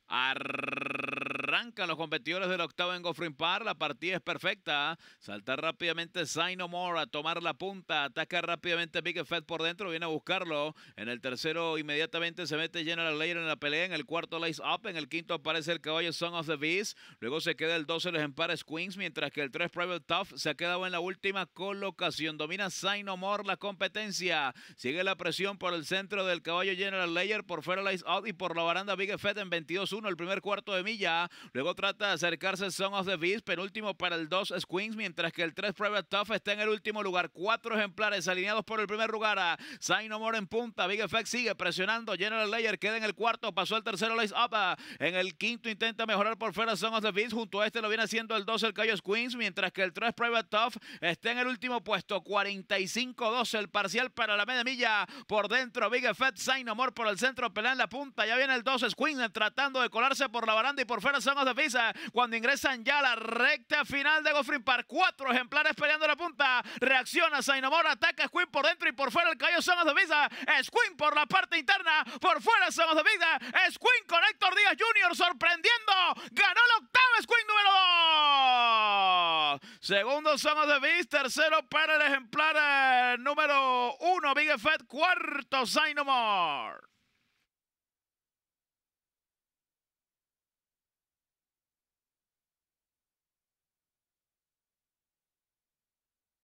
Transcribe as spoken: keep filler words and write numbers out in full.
Arrancan los competidores del octavo en Goffrin Park. La partida es perfecta. Salta rápidamente Say No More a tomar la punta. Ataca rápidamente Big Effect por dentro. Viene a buscarlo. En el tercero inmediatamente se mete General Layer en la pelea. En el cuarto Lace Up. En el quinto aparece el caballo Song of the Beast. Luego se queda el doce el ejemplar Squinks. Mientras que el tres Private Tough se ha quedado en la última colocación. Domina Say No More la competencia. Sigue la presión por el centro del caballo General Layer. Por fuera Lace Up y por la baranda Big Effect en veintidós uno el primer cuarto de milla. Luego trata de acercarse Song of the Beast, penúltimo para el dos Squinks, mientras que el tres Private Tough está en el último lugar. Cuatro ejemplares alineados por el primer lugar. Say No More en punta. Big Effect sigue presionando. General Layer queda en el cuarto. Pasó al tercero Lace Up. En el quinto intenta mejorar por fuera Song of the Beast. Junto a este lo viene haciendo el dos el caballo Squinks, mientras que el tres Private Tough está en el último puesto. cuarenta y cinco doce el parcial para la media milla. Por dentro Big Effect, Say No More por el centro, pelea en la punta. Ya viene el dos Squinks tratando de colarse por la baranda y por fuera Song of the Beast. Cuando ingresan ya a la recta final de Goffrin Park, cuatro ejemplares peleando la punta. Reacciona Say No More, ataca Squink por dentro y por fuera el caballo Song of the Beast. Squink por la parte interna, por fuera Song of the Beast. Squink con Héctor Díaz junior sorprendiendo. Ganó la octava Squink número dos. Segundo Song of the Beast, tercero para el ejemplar eh, número uno Big Effect, cuarto Say No More.